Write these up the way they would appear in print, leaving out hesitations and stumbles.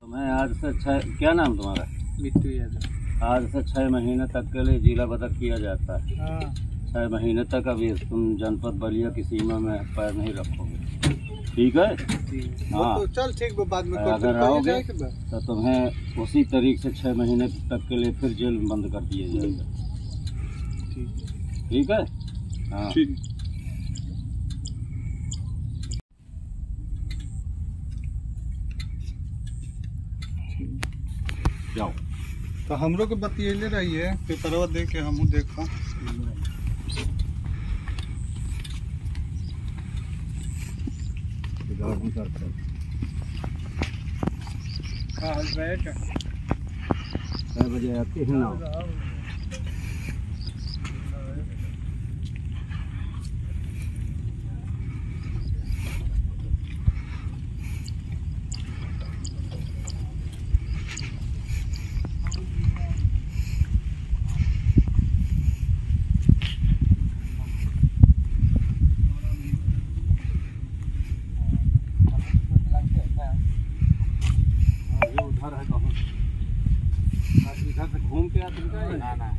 तुम्हें आज से 6, क्या नाम तुम्हारा? बिट्टू यादव। आज से 6 महीने तक के लिए जिला बदक किया जाता है। हाँ। 6 महीने तक अभी तुम जनपद बलिया की सीमा में पैर नहीं रखोगे, ठीक है? हाँ तो चल ठीक, बाद में अगर आओगे तो तुम्हें उसी तरीक से 6 महीने तक के लिए फिर जेल में बंद कर दिया जाएगा, ठीक है? हाँ ठीक। जाओ। तो हमरो के बतियले रहिए, पेपरवा दे के हमहू देखा। हाँ बैठ। 6 बजे आती है ना? उधर है कहाँ? इधर से घूम के आना है।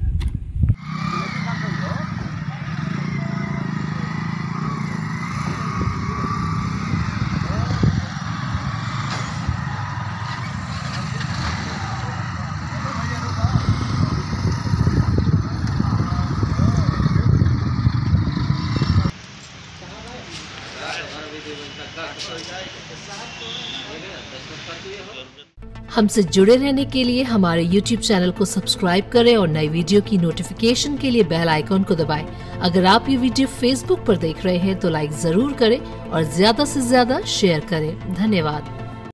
हमसे जुड़े रहने के लिए हमारे YouTube चैनल को सब्सक्राइब करें और नई वीडियो की नोटिफिकेशन के लिए बेल आइकॉन को दबाएं। अगर आप ये वीडियो Facebook पर देख रहे हैं तो लाइक जरूर करें और ज्यादा से ज्यादा शेयर करें। धन्यवाद।